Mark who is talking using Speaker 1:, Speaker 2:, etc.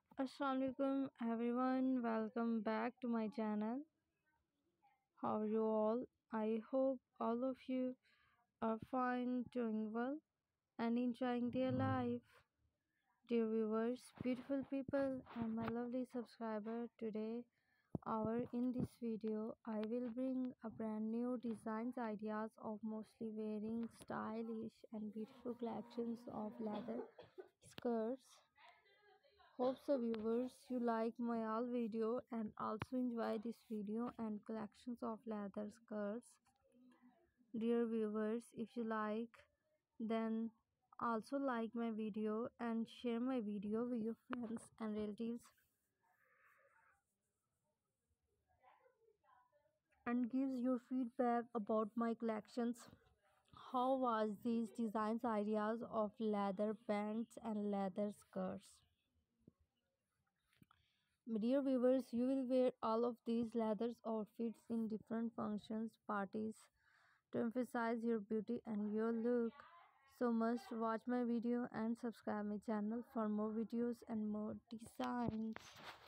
Speaker 1: Assalamualaikum everyone, welcome back to my channel. How are you all? I hope all of you are fine, doing well, and enjoying their life. Dear viewers, beautiful people, and my lovely subscriber, today our in this video I will bring a brand new designs ideas of mostly wearing stylish and beautiful collections of leather skirts. Hope so viewers you like my all video and also enjoy this video and collections of leather skirts. Dear viewers, if you like, then also like my video and share my video with your friends and relatives and gives your feedback about my collections. How was these designs ideas of leather pants and leather skirts? Dear viewers, you will wear all of these leather outfits in different functions, parties to emphasize your beauty and your look. So must watch my video and subscribe my channel for more videos and more designs.